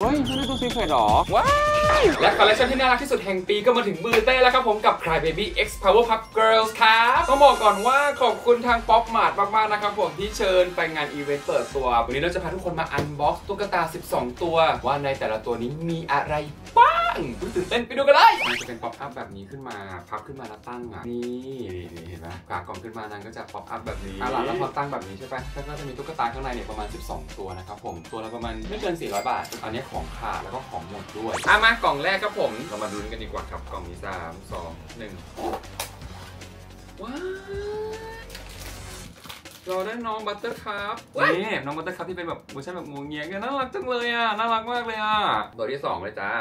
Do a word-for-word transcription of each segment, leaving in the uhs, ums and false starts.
ฮ้ยฉันได้ตัวซีเครตหรอว้าวและคอลเลคชันที่น่ารักที่สุดแห่งปีก็มาถึงมือเต้แล้วครับผมกับ Crybaby X Powerpuff Girls ครับต้องบอกก่อนว่าขอบคุณทาง Pop Mart มากๆนะครับผมที่เชิญไปงานอีเวนต์เปิดตัววันนี้เราจะพาทุกคนมาอันบ็อกซ์ตุ๊กตาสิบสองตัวว่าในแต่ละตัวนี้มีอะไรบ้างตื่นเต้นไปดูกันเลยมันจะเป็นป๊อปอัพแบบนี้ขึ้นมาพับขึ้นมาแล้วตั้งอ่ะนี่นี่เห็นไหมกากล่องขึ้นมานางก็จะป๊อปอัพแบบนี้อ่ะแล้วพอตั้งแบบนี้ใช่ปะก็จะมีตุ๊กตาข้างในเนี่ยประมาณสิบสองตัวนะครับผมตัวละประมาณไม่เกินสี่ร้อยบาทอันนี้ของขาดแล้วก็ของหมดด้วยอ่ะมากล่องแรกครับผมเรามาดูกันดีกว่าครับกล่องนี้สามสองหนึ่งว้าวเราได้น้องบัตเตอร์คัพนี่น้องบัตเตอร์คัพที่เป็นแบบเวอร์ชันแบบงูเงี้ยกันน่ารักจังเลยอ่ะน่ารักมากเลยอ่ะตัวที่สองเลยจ้า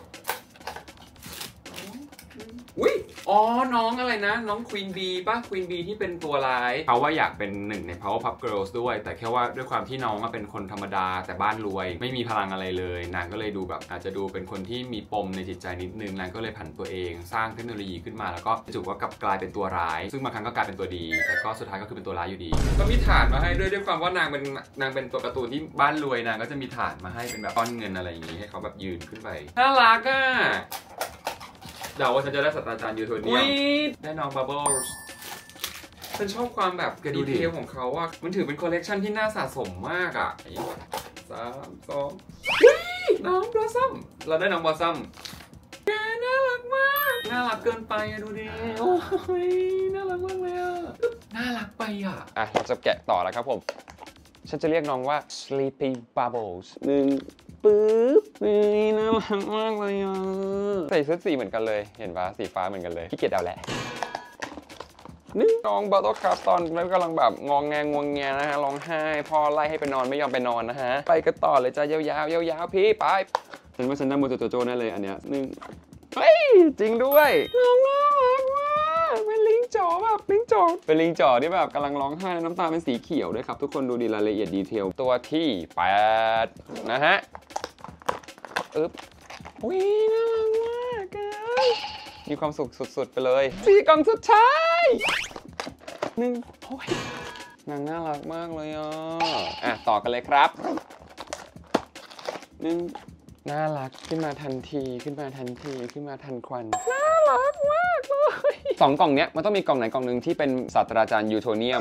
อุ้ยอ๋อน้องอะไรนะน้องควีนบีป่ะควีนบีที่เป็นตัวร้ายเขาว่าอยากเป็นหนึ่งใน Powerpuff Girls ด้วยแต่แค่ว่าด้วยความที่น้องเป็นคนธรรมดาแต่บ้านรวยไม่มีพลังอะไรเลยนางก็เลยดูแบบอาจจะดูเป็นคนที่มีปมในจิตใจนิดนึงนางก็เลยผันตัวเองสร้างเทคโนโลยีขึ้นมาแล้วก็จุกว่ากลับกลายเป็นตัวร้ายซึ่งบางครั้งก็กลายเป็นตัวดีแต่ก็สุดท้ายก็คือเป็นตัวร้ายอยู่ดีก็มีฐานมาให้ด้วยด้วยความว่านางเป็นนางเป็นตัวการ์ตูนที่บ้านรวยนางก็จะมีฐานมาให้เป็นแบบก้อนเงินอะไรอย่างนี้ให้เขาแบบยืนขึ้นไปน่ารักอ่ะเดาว่าฉันจะได้ศาสตราจารย์ยูโทเนียมได้น้องบับเบิ้ลฉันชอบความแบบดีเทลของเขาว่ามันถือเป็นคอลเลกชันที่น่าสะสมมากอ่ะสามสองน้องบลอสซัมเราได้น้องบลอสซัมแกน่ารักมากน่ารักเกินไปอะดูดิโอ้ยน่ารักมากเลยอ่ะน่ารักไปอ่ะอ่ะเราจะแกะต่อแล้วครับผมฉันจะเรียกน้องว่า Sleepy Bubbles หนึ่งปึ๊บนี่น่ารักมากเลยอ่ะใส่ชุดสีเหมือนกันเลยเห็นปะสีฟ้าเหมือนกันเลยขี้เกียจเอาแหละนี่น้องบัตเตอร์คัพตอนนั้นกำลังแบบงองแงงวงแงนะฮะร้องไห้พ่อไล่ให้ไปนอนไม่ยอมไปนอนนะฮะไปกันต่อเลยจ้ายาวๆยาวๆพี่ไปฉันว่าฉันได้โมโจโจโจ้แน่เลยอันเนี้ยหนึ่งเฮ้ยจริงด้วยน้องน่ารักมากเป็นลิงจ๋อแบบลิงจ๋อเป็นลิงจ๋อที่แบบกำลังร้องไห้น้ำตาเป็นสีเขียวด้วยครับทุกคนดูดีรายละเอียดดีเทลตัวที่แปดนะฮะอึ๊บอุ้ยน่ารักมากเลยมีความสุขสุดๆไปเลยสี่กล่องสุดท้ายหนึ่งโอ้ยนางน่ารักมากเลยอ่ะอ่ะต่อกันเลยครับหนึ่งน่ารักขึ้นมาทันทีขึ้นมาทันทีขึ้นมาทันควันน่ารักมากเลยสองกล่องเนี้ยมันต้องมีกล่องไหนกล่องหนึ่งที่เป็นศาสตราจารย์ยูโทเนียม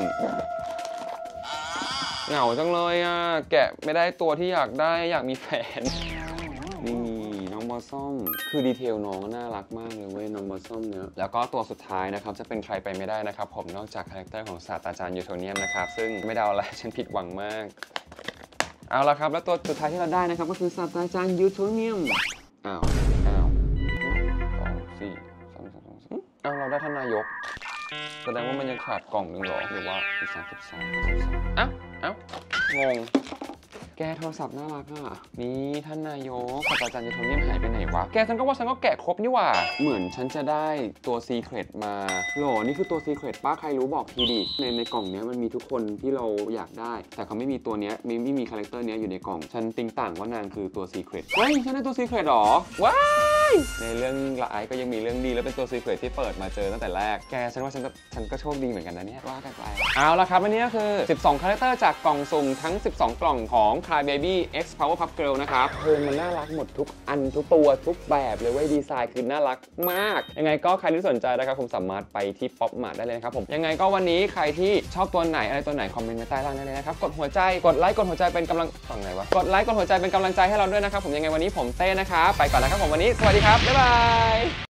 เหงาจังเลยอ่ะแกะไม่ได้ตัวที่อยากได้อยากมีแฟนนี่น้องบอสซัมคือดีเทลน้องน่ารักมากเลยเว้ยน้องบอสซัมเนี้ยแล้วก็ตัวสุดท้ายนะครับจะเป็นใครไปไม่ได้นะครับผมนอกจากคาแรคเตอร์ของศาสตราจารย์ยูโทเนียมนะครับซึ่งไม่เดาอะไรฉันผิดหวังมากเอาละครับแล้วตัวสุดท้ายที่เราได้นะครับก็คือศาสตราจารย์ยูโทเนียมอ้าวอ้าวสองสี่สามสองสองอ้าวเราได้ท่านนายกแสดงว่ามันยังขาดกล่องหนึ่งหรอหรือว่าอีกสามสิบสองอ้าวอ้าวงงแกโทรศัพท์น่ารักอ่ะนี่ท่านนายกศาสตราจารย์ยูโทเนียมหายไปไหนวะแกฉันก็ว่าฉันก็แกะครบนี่หว่าเหมือนฉันจะได้ตัวซีเครตมาโหนี่คือตัวซีเครตป้าใครรู้บอกทีดิในในกล่องนี้มันมีทุกคนที่เราอยากได้แต่เขาไม่มีตัวเนี้ยไม่ไม่มีคาแรคเตอร์เนี้ยอยู่ในกล่องฉันติงต่างว่านางคือตัวซีเครตเฮ้ยฉันได้ตัวซีเครตหรอว้ายในเรื่องละไอก็ยังมีเรื่องดีแล้วเป็นตัวซีเครตที่เปิดมาเจอตั้งแต่แรกแกฉันว่าฉันจะฉันก็โชคดีเหมือนกันนะเนี่ยว่ากันไปเอาละครับวันนี้ก็คือสิบสองคาแรคเตอร์จากกล่องสุ่มทั้งสิบสองกล่องของ Crybaby X Powerpuff Girls นะครับเธอมันน่ารักหมดทุกอันทุกตัวทุกแบบเลยเว้ยดีไซน์คือน่ารักมากยังไงก็ใครที่สนใจนะครับผมสามารถไปที่ Pop Mart ได้เลยนะครับผมยังไงก็วันนี้ใครที่ชอบตัวไหนอะไรตัวไหนคอมเมนต์ไว้ใต้ล่างได้เลยนะครับกดหัวใจกดไลค์กดหัวใจเป็นกำลังฝั่งไหนวะกดไลค์กดหัวใจเป็นกำลังใจให้เราด้วยนะครับผมยังไงวันนี้ผมเต้นะครับไปก่อนแล้วครับผมวันนี้สวัสดีครับบ๊ายบาย